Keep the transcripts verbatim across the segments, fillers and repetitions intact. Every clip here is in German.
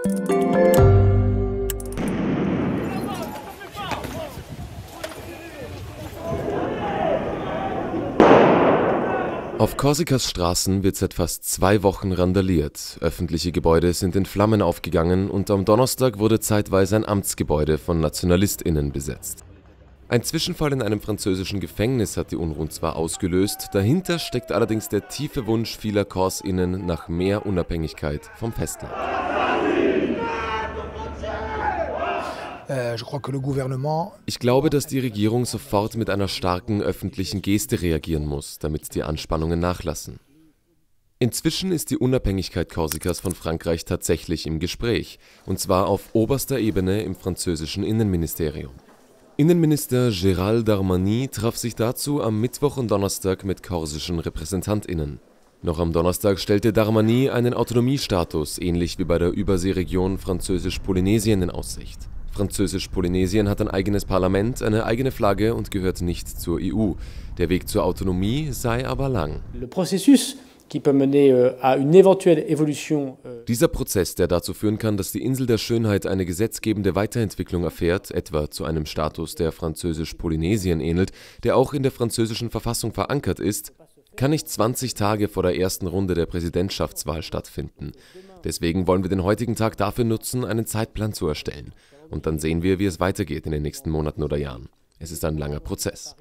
Auf Korsikas Straßen wird seit fast zwei Wochen randaliert. Öffentliche Gebäude sind in Flammen aufgegangen und am Donnerstag wurde zeitweise ein Amtsgebäude von NationalistInnen besetzt. Ein Zwischenfall in einem französischen Gefängnis hat die Unruhen zwar ausgelöst, dahinter steckt allerdings der tiefe Wunsch vieler KorsInnen nach mehr Unabhängigkeit vom Festland. Ich glaube, dass die Regierung sofort mit einer starken öffentlichen Geste reagieren muss, damit die Anspannungen nachlassen. Inzwischen ist die Unabhängigkeit Korsikas von Frankreich tatsächlich im Gespräch, und zwar auf oberster Ebene im französischen Innenministerium. Innenminister Gérald Darmanin traf sich dazu am Mittwoch und Donnerstag mit korsischen RepräsentantInnen. Noch am Donnerstag stellte Darmanin einen Autonomiestatus, ähnlich wie bei der Überseeregion Französisch-Polynesien, in Aussicht. Französisch-Polynesien hat ein eigenes Parlament, eine eigene Flagge und gehört nicht zur E U. Der Weg zur Autonomie sei aber lang. Dieser Prozess, der dazu führen kann, dass die Insel der Schönheit eine gesetzgebende Weiterentwicklung erfährt, etwa zu einem Status, der Französisch-Polynesien ähnelt, der auch in der französischen Verfassung verankert ist, kann nicht zwanzig Tage vor der ersten Runde der Präsidentschaftswahl stattfinden. Deswegen wollen wir den heutigen Tag dafür nutzen, einen Zeitplan zu erstellen. Und dann sehen wir, wie es weitergeht in den nächsten Monaten oder Jahren. Es ist ein langer Prozess.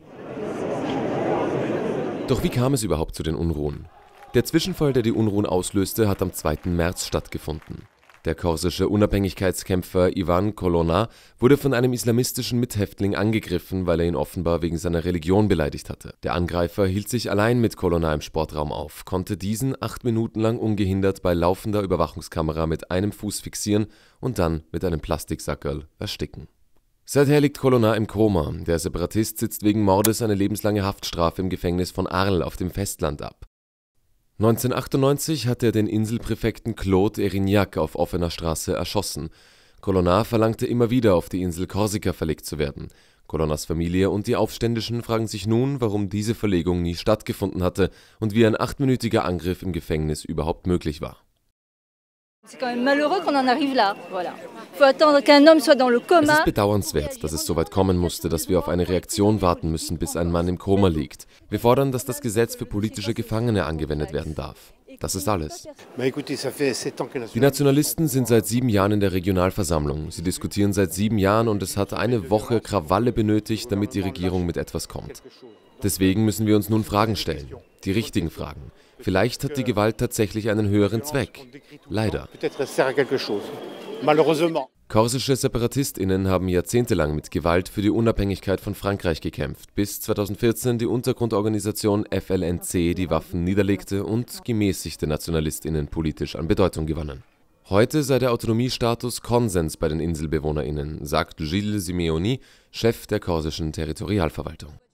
Doch wie kam es überhaupt zu den Unruhen? Der Zwischenfall, der die Unruhen auslöste, hat am zweiten März stattgefunden. Der korsische Unabhängigkeitskämpfer Ivan Colonna wurde von einem islamistischen Mithäftling angegriffen, weil er ihn offenbar wegen seiner Religion beleidigt hatte. Der Angreifer hielt sich allein mit Colonna im Sportraum auf, konnte diesen acht Minuten lang ungehindert bei laufender Überwachungskamera mit einem Fuß fixieren und dann mit einem Plastiksackerl ersticken. Seither liegt Colonna im Koma. Der Separatist sitzt wegen Mordes eine lebenslange Haftstrafe im Gefängnis von Arles auf dem Festland ab. neunzehnhundertachtundneunzig hat er den Inselpräfekten Claude Erignac auf offener Straße erschossen. Colonna verlangte immer wieder, auf die Insel Korsika verlegt zu werden. Colonnas Familie und die Aufständischen fragen sich nun, warum diese Verlegung nie stattgefunden hatte und wie ein achtminütiger Angriff im Gefängnis überhaupt möglich war. Es ist bedauernswert, dass es so weit kommen musste, dass wir auf eine Reaktion warten müssen, bis ein Mann im Koma liegt. Wir fordern, dass das Gesetz für politische Gefangene angewendet werden darf. Das ist alles. Die Nationalisten sind seit sieben Jahren in der Regionalversammlung. Sie diskutieren seit sieben Jahren und es hat eine Woche Krawalle benötigt, damit die Regierung mit etwas kommt. Deswegen müssen wir uns nun Fragen stellen. Die richtigen Fragen. Vielleicht hat die Gewalt tatsächlich einen höheren Zweck. Leider. Korsische SeparatistInnen haben jahrzehntelang mit Gewalt für die Unabhängigkeit von Frankreich gekämpft, bis zweitausendvierzehn die Untergrundorganisation F L N C die Waffen niederlegte und gemäßigte NationalistInnen politisch an Bedeutung gewannen. Heute sei der Autonomiestatus Konsens bei den InselbewohnerInnen, sagt Gilles Simeoni, Chef der korsischen Territorialverwaltung.